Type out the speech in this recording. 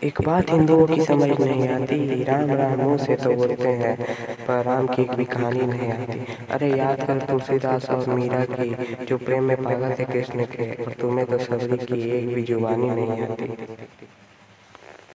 एक बात हिंदुओं की समझ नहीं आती, राम राम मुंह से तो बोलते हैं पर राम की एक भी कहानी नहीं आती। अरे याद कर तुलसीदास और मीरा की, जो प्रेम में पागल थे कृष्ण के, और तुम्हें तो सबरी की एक भी जुबानी नहीं आती।